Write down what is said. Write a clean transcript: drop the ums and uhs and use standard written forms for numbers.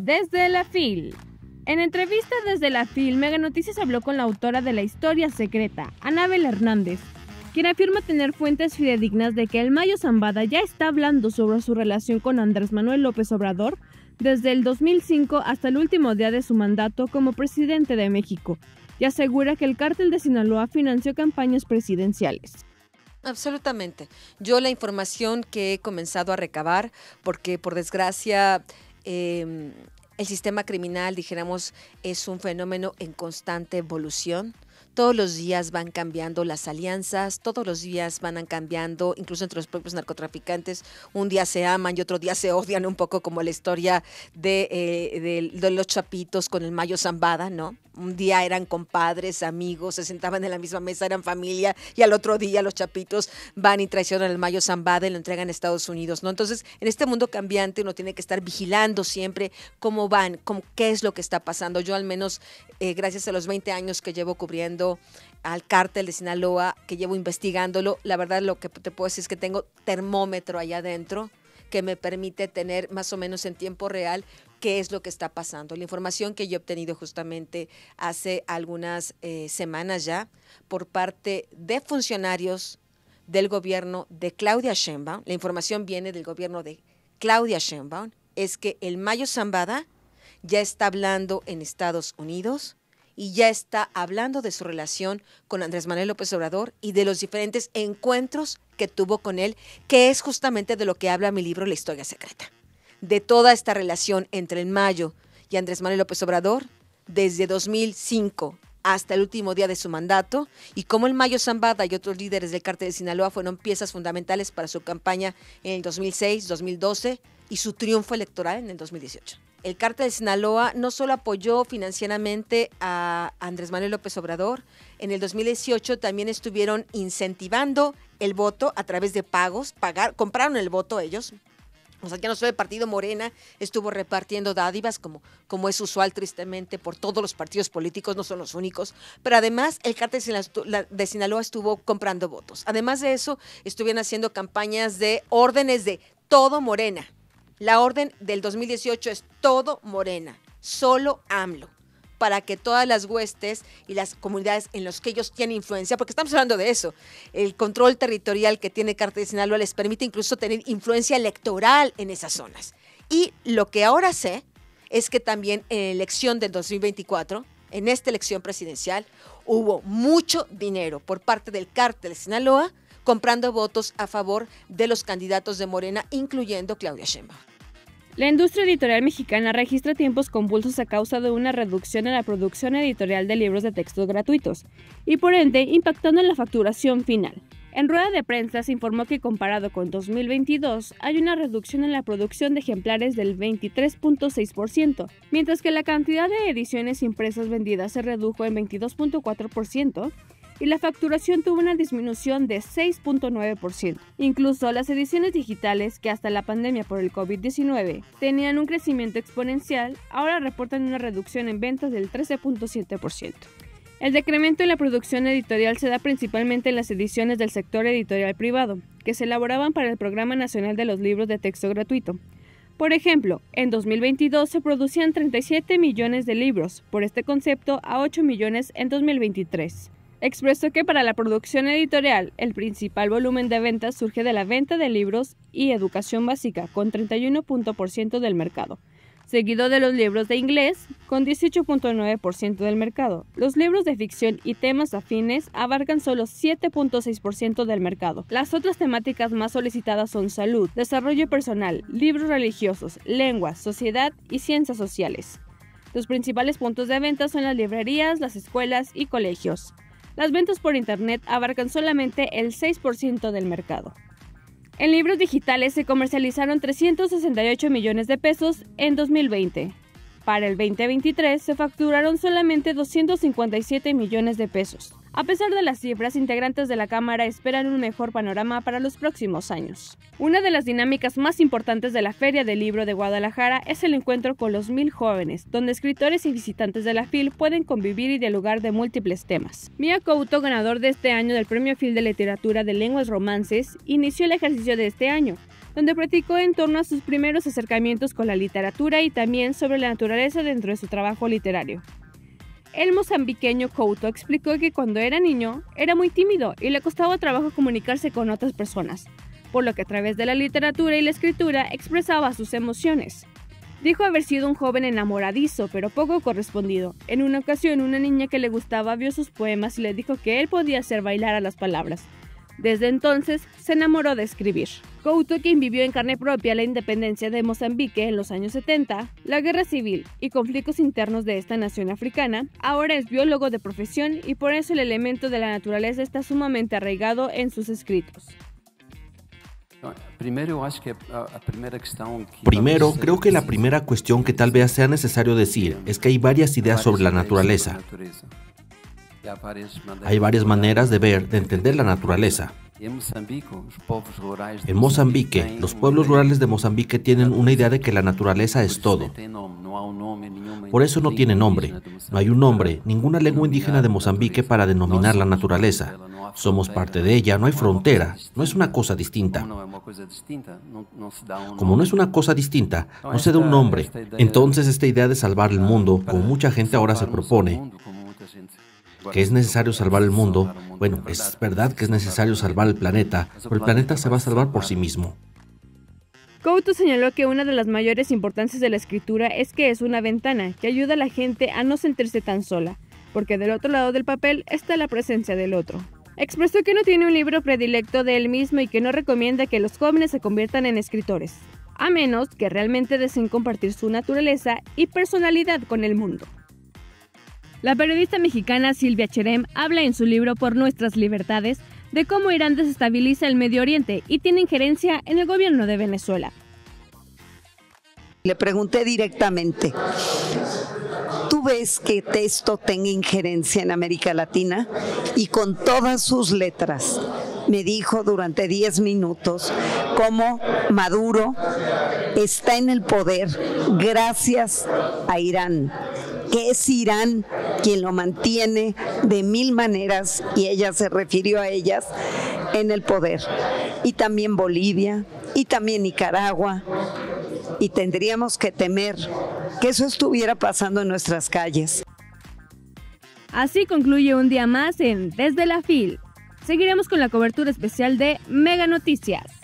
Desde la FIL. En entrevista desde la FIL, Mega Noticias habló con la autora de La Historia Secreta, Anabel Hernández, quien afirma tener fuentes fidedignas de que el Mayo Zambada ya está hablando sobre su relación con Andrés Manuel López Obrador desde el 2005 hasta el último día de su mandato como presidente de México, y asegura que el cártel de Sinaloa financió campañas presidenciales. Absolutamente. Yo la información que he comenzado a recabar, porque por desgracia el sistema criminal, dijéramos, es un fenómeno en constante evolución. Todos los días van cambiando las alianzas, todos los días van cambiando, incluso entre los propios narcotraficantes. Un día se aman y otro día se odian, un poco como la historia de los Chapitos con el Mayo Zambada, ¿no? Un día eran compadres, amigos, se sentaban en la misma mesa, eran familia, y al otro día los Chapitos van y traicionan al Mayo Zambada y lo entregan a Estados Unidos, ¿no? Entonces, en este mundo cambiante uno tiene que estar vigilando siempre cómo van, qué es lo que está pasando. Yo al menos, gracias a los 20 años que llevo cubriendo al cártel de Sinaloa, que llevo investigándolo, la verdad lo que te puedo decir es que tengo termómetro allá adentro que me permite tener más o menos en tiempo real qué es lo que está pasando. La información que yo he obtenido justamente hace algunas semanas ya por parte de funcionarios del gobierno de Claudia Sheinbaum, la información viene del gobierno de Claudia Sheinbaum, es que el Mayo Zambada ya está hablando en Estados Unidos y ya está hablando de su relación con Andrés Manuel López Obrador y de los diferentes encuentros que tuvo con él, que es justamente de lo que habla mi libro La Historia Secreta, de toda esta relación entre el Mayo y Andrés Manuel López Obrador desde 2005 hasta el último día de su mandato, y cómo el Mayo Zambada y otros líderes del cártel de Sinaloa fueron piezas fundamentales para su campaña en el 2006, 2012 y su triunfo electoral en el 2018. El cártel de Sinaloa no solo apoyó financieramente a Andrés Manuel López Obrador, en el 2018 también estuvieron incentivando el voto a través de pagos, compraron el voto ellos. O sea, ya no solo el partido Morena estuvo repartiendo dádivas, como es usual tristemente por todos los partidos políticos, no son los únicos, pero además el cártel de Sinaloa estuvo comprando votos. Además de eso, estuvieron haciendo campañas de órdenes de todo Morena. La orden del 2018 es todo Morena, solo AMLO, para que todas las huestes y las comunidades en las que ellos tienen influencia, porque estamos hablando de eso, el control territorial que tiene Cártel de Sinaloa les permite incluso tener influencia electoral en esas zonas. Y lo que ahora sé es que también en la elección del 2024, en esta elección presidencial, hubo mucho dinero por parte del Cártel de Sinaloa comprando votos a favor de los candidatos de Morena, incluyendo Claudia Sheinbaum. La industria editorial mexicana registra tiempos convulsos a causa de una reducción en la producción editorial de libros de textos gratuitos y por ende impactando en la facturación final. En rueda de prensa se informó que comparado con 2022 hay una reducción en la producción de ejemplares del 23.6%, mientras que la cantidad de ediciones impresas vendidas se redujo en 22.4%, y la facturación tuvo una disminución de 6.9%. Incluso las ediciones digitales, que hasta la pandemia por el COVID-19 tenían un crecimiento exponencial, ahora reportan una reducción en ventas del 13.7%. El decremento en la producción editorial se da principalmente en las ediciones del sector editorial privado, que se elaboraban para el Programa Nacional de los Libros de Texto Gratuito. Por ejemplo, en 2022 se producían 37 millones de libros, por este concepto a 8 millones en 2023. Expresó que para la producción editorial, el principal volumen de ventas surge de la venta de libros y educación básica, con 31% del mercado, seguido de los libros de inglés, con 18.9% del mercado. Los libros de ficción y temas afines abarcan solo 7.6% del mercado. Las otras temáticas más solicitadas son salud, desarrollo personal, libros religiosos, lengua, sociedad y ciencias sociales. Los principales puntos de venta son las librerías, las escuelas y colegios. Las ventas por Internet abarcan solamente el 6% del mercado. En libros digitales se comercializaron 368 millones de pesos en 2020. Para el 2023 se facturaron solamente 257 millones de pesos. A pesar de las cifras, integrantes de la Cámara esperan un mejor panorama para los próximos años. Una de las dinámicas más importantes de la Feria del Libro de Guadalajara es el encuentro con los 1000 jóvenes, donde escritores y visitantes de la FIL pueden convivir y dialogar de múltiples temas. Mia Couto, ganador de este año del Premio FIL de Literatura de Lenguas Romances, inició el ejercicio de este año, donde platicó en torno a sus primeros acercamientos con la literatura y también sobre la naturaleza dentro de su trabajo literario. El mozambiqueño Couto explicó que cuando era niño era muy tímido y le costaba trabajo comunicarse con otras personas, por lo que a través de la literatura y la escritura expresaba sus emociones. Dijo haber sido un joven enamoradizo, pero poco correspondido. En una ocasión, una niña que le gustaba vio sus poemas y le dijo que él podía hacer bailar a las palabras. Desde entonces, se enamoró de escribir. Couto, quien vivió en carne propia la independencia de Mozambique en los años 70, la guerra civil y conflictos internos de esta nación africana, ahora es biólogo de profesión y por eso el elemento de la naturaleza está sumamente arraigado en sus escritos. Primero, creo que la primera cuestión que tal vez sea necesario decir es que hay varias ideas sobre la naturaleza. Hay varias maneras de ver, de entender la naturaleza. En Mozambique, los pueblos rurales de Mozambique tienen una idea de que la naturaleza es todo. Por eso no tiene nombre. No hay un nombre, ninguna lengua indígena de Mozambique para denominar la naturaleza. Somos parte de ella, no hay frontera, no es una cosa distinta. Como no es una cosa distinta, no se da un nombre. Entonces esta idea de salvar el mundo, como mucha gente ahora se propone, que es necesario salvar el mundo, bueno, es verdad que es necesario salvar el planeta, pero el planeta se va a salvar por sí mismo. Couto señaló que una de las mayores importancias de la escritura es que es una ventana que ayuda a la gente a no sentirse tan sola, porque del otro lado del papel está la presencia del otro. Expresó que no tiene un libro predilecto de él mismo y que no recomienda que los jóvenes se conviertan en escritores, a menos que realmente deseen compartir su naturaleza y personalidad con el mundo. La periodista mexicana Silvia Cherem habla en su libro Por Nuestras Libertades de cómo Irán desestabiliza el Medio Oriente y tiene injerencia en el gobierno de Venezuela. Le pregunté directamente, ¿tú ves que esto tenga injerencia en América Latina? Y con todas sus letras me dijo durante 10 minutos cómo Maduro está en el poder gracias a Irán, que es Irán quien lo mantiene de 1000 maneras, y ella se refirió a ellas, en el poder. Y también Bolivia, y también Nicaragua, y tendríamos que temer que eso estuviera pasando en nuestras calles. Así concluye un día más en Desde la FIL. Seguiremos con la cobertura especial de Mega Noticias.